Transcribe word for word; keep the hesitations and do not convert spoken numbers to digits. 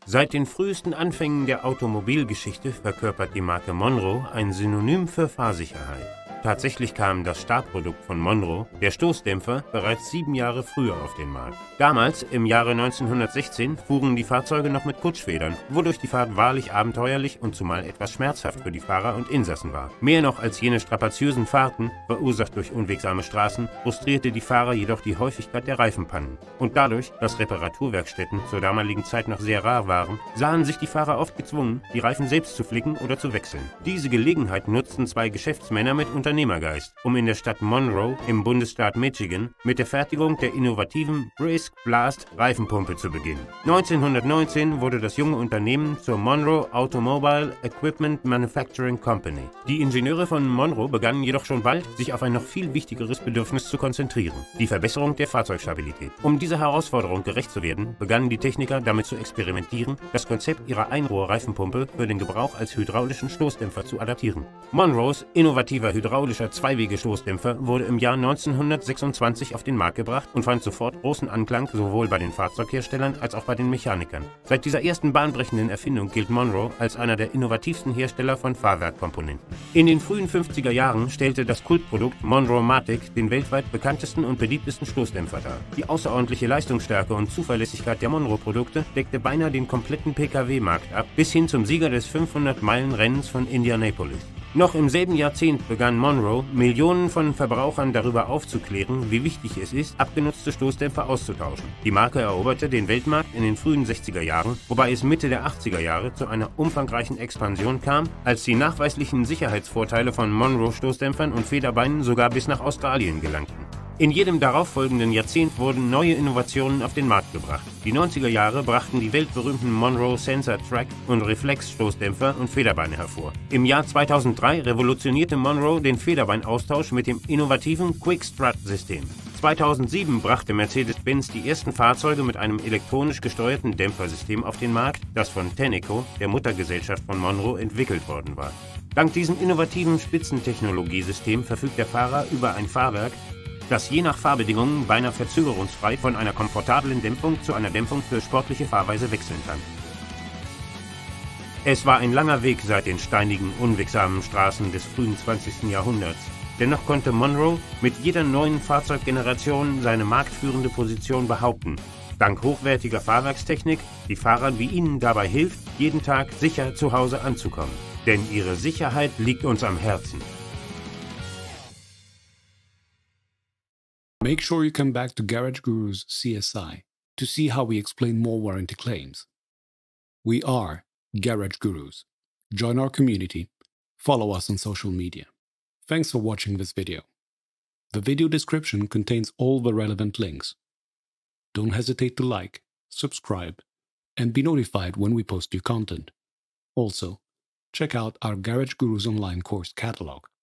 Seit den frühesten Anfängen der Automobilgeschichte verkörpert die Marke Monroe ein Synonym für Fahrsicherheit. Tatsächlich kam das Startprodukt von Monroe, der Stoßdämpfer, bereits sieben Jahre früher auf den Markt. Damals, im Jahre neunzehnhundertsechzehn, fuhren die Fahrzeuge noch mit Kutschfedern, wodurch die Fahrt wahrlich abenteuerlich und zumal etwas schmerzhaft für die Fahrer und Insassen war. Mehr noch als jene strapaziösen Fahrten, verursacht durch unwegsame Straßen, frustrierte die Fahrer jedoch die Häufigkeit der Reifenpannen. Und dadurch, dass Reparaturwerkstätten zur damaligen Zeit noch sehr rar waren, sahen sich die Fahrer oft gezwungen, die Reifen selbst zu flicken oder zu wechseln. Diese Gelegenheit nutzten zwei Geschäftsmänner mit Unternehmergeist, um in der Stadt Monroe im Bundesstaat Michigan mit der Fertigung der innovativen Brisk Blast Reifenpumpe zu beginnen. neunzehnhundertneunzehn wurde das junge Unternehmen zur Monroe Automobile Equipment Manufacturing Company. Die Ingenieure von Monroe begannen jedoch schon bald, sich auf ein noch viel wichtigeres Bedürfnis zu konzentrieren: die Verbesserung der Fahrzeugstabilität. Um dieser Herausforderung gerecht zu werden, begannen die Techniker damit zu experimentieren, das Konzept ihrer Einrohr-Reifenpumpe für den Gebrauch als hydraulischen Stoßdämpfer zu adaptieren. Monroes innovativer hydraulischer Zweiwege-Stoßdämpfer wurde im Jahr neunzehnhundertsechsundzwanzig auf den Markt gebracht und fand sofort großen Anklang sowohl bei den Fahrzeugherstellern als auch bei den Mechanikern. Seit dieser ersten bahnbrechenden Erfindung gilt Monroe als einer der innovativsten Hersteller von Fahrwerkkomponenten. In den frühen fünfziger Jahren stellte das Kultprodukt Monroe-Matic den weltweit bekanntesten und beliebtesten Stoßdämpfer dar. Die außerordentliche Leistungsstärke und Zuverlässigkeit der Monroe-Produkte deckte beinahe den kompletten Pkw-Markt ab, bis hin zum Sieger des fünfhundert-Meilen-Rennens von Indianapolis. Noch im selben Jahrzehnt begann Monroe, Millionen von Verbrauchern darüber aufzuklären, wie wichtig es ist, abgenutzte Stoßdämpfer auszutauschen. Die Marke eroberte den Weltmarkt in den frühen sechziger Jahren, wobei es Mitte der achtziger Jahre zu einer umfangreichen Expansion kam, als die nachweislichen Sicherheitsvorteile von Monroe-Stoßdämpfern und Federbeinen sogar bis nach Australien gelangten. In jedem darauffolgenden Jahrzehnt wurden neue Innovationen auf den Markt gebracht. Die neunziger Jahre brachten die weltberühmten Monroe Sensor Track und Reflex-Stoßdämpfer und Federbeine hervor. Im Jahr zweitausenddrei revolutionierte Monroe den Federbeinaustausch mit dem innovativen Quick-Strut-System. zweitausendsieben brachte Mercedes-Benz die ersten Fahrzeuge mit einem elektronisch gesteuerten Dämpfersystem auf den Markt, das von Tenneco, der Muttergesellschaft von Monroe, entwickelt worden war. Dank diesem innovativen Spitzentechnologiesystem verfügt der Fahrer über ein Fahrwerk, das je nach Fahrbedingungen beinahe verzögerungsfrei von einer komfortablen Dämpfung zu einer Dämpfung für sportliche Fahrweise wechseln kann. Es war ein langer Weg seit den steinigen, unwegsamen Straßen des frühen zwanzigsten Jahrhunderts. Dennoch konnte Monroe mit jeder neuen Fahrzeuggeneration seine marktführende Position behaupten. Dank hochwertiger Fahrwerkstechnik, die Fahrern wie Ihnen dabei hilft, jeden Tag sicher zu Hause anzukommen. Denn ihre Sicherheit liegt uns am Herzen. Make sure you come back to Garage Gurus C S I to see how we explain more warranty claims. We are Garage Gurus. Join our community. Follow us on social media. Thanks for watching this video. The video description contains all the relevant links. Don't hesitate to like, subscribe, and be notified when we post new content. Also, check out our Garage Gurus online course catalog.